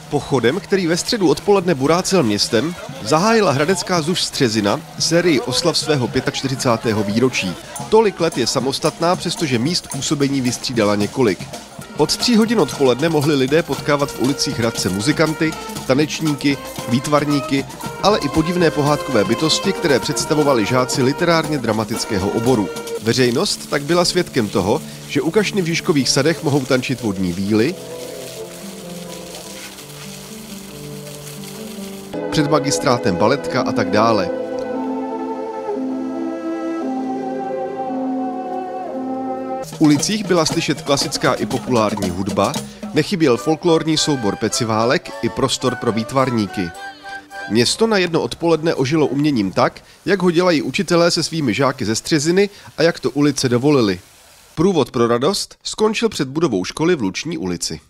Pochodem, který ve středu odpoledne burácel městem, zahájila hradecká zuš Střezina sérii oslav svého 45. výročí. Tolik let je samostatná, přestože míst působení vystřídala několik. Od 3 hodin odpoledne mohli lidé potkávat v ulicích Hradce muzikanty, tanečníky, výtvarníky, ale i podivné pohádkové bytosti, které představovali žáci literárně dramatického oboru. Veřejnost tak byla svědkem toho, že u kašny v Žižkových sadech mohou tančit vodní víly, před magistrátem baletka a tak dále. V ulicích byla slyšet klasická i populární hudba, nechyběl folklorní soubor Peciválek i prostor pro výtvarníky. Město na jedno odpoledne ožilo uměním tak, jak ho dělají učitelé se svými žáky ze Střeziny a jak to ulice dovolily. Průvod pro radost skončil před budovou školy v Luční ulici.